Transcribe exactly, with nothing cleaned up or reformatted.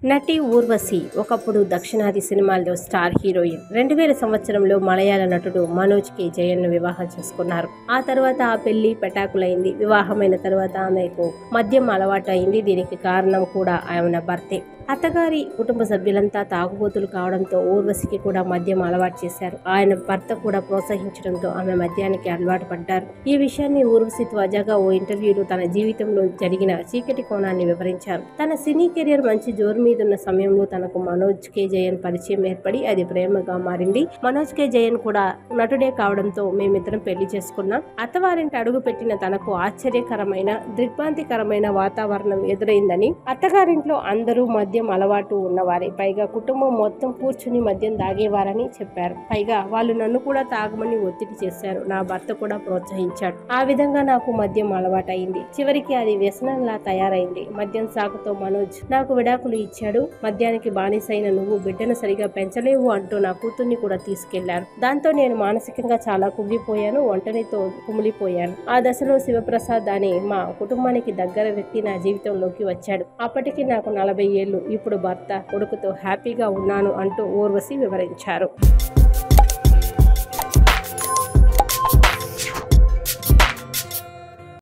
నటి ఊర్వశి ఒకప్పుడు దక్షిణాది సినిమాల్లో స్టార్ హీరోయిన్. రెండు వేల సంవత్సరంలో మలయాళ నటుడు మనోజ్ కే జయన్ను వివాహం చేసుకున్నారు. ఆ తర్వాత ఆ పెళ్లి పెటాకులైంది. వివాహమైన తర్వాత ఆమెకు మద్యం అలవాటు అయింది. దీనికి కారణం కూడా ఆమె భర్తే. అత్తగారి కుటుంబ సభ్యులంతా తాగుబోతులు కావడంతో ఊర్వశికి కూడా మద్యం అలవాటు చేశారు. ఆయన భర్త కూడా ప్రోత్సహించడంతో ఆమె మద్యానికి అలవాటు పడ్డారు. ఈ విషయాన్ని ఊర్వశి తాజాగా ఓ ఇంటర్వ్యూలో తన జీవితంలో జరిగిన చీకటి కోణాన్ని వివరించారు. తన సినీ కెరీర్ మంచి జోరు మీదున్న సమయంలో తనకు మనోజ్ కే జయన్ పరిచయం ఏర్పడి అది ప్రేమగా మారింది. మనోజ్ కే జయన్ కూడా నటుడే కావడంతో మేమిద్దరం పెళ్లి చేసుకున్నాం. అత్తవారింటి అడుగు పెట్టిన తనకు ఆశ్చర్యకరమైన దిగ్భ్రాంతికరమైన వాతావరణం ఎదురైందని, అత్తగారింట్లో అందరూ మద్యం అలవాటు ఉన్నవారే, పైగా కుటుంబం మొత్తం కూర్చుని మద్యం తాగేవారని చెప్పారు. పైగా వాళ్ళు నన్ను కూడా తాగమని ఒత్తిడి చేశారు. నా భర్త కూడా ప్రోత్సహించాడు. ఆ విధంగా నాకు మద్యం అలవాటు అయింది. చివరికి అది వ్యసనంలా తయారైంది. మద్యం సాకుతో మనోజ్ నాకు విడాకులు ఇచ్చాడు. మద్యానికి బానిసైన నువ్వు బిడ్డను సరిగా పెంచలేవు అంటూ నా కూతుర్ని కూడా తీసుకెళ్లారు. దాంతో నేను మానసికంగా చాలా కుంగిపోయాను. ఒంటరితో కుమిలిపోయాను. ఆ దశలో శివప్రసాద్ అనే మా కుటుంబానికి దగ్గర వ్యక్తి నా జీవితంలోకి వచ్చాడు. అప్పటికి నాకు నలభై ఏళ్లు. ఇప్పుడు భర్త కొడుకుతో హ్యాపీగా ఉన్నాను అంటూ ఊర్వశి వివరించారు.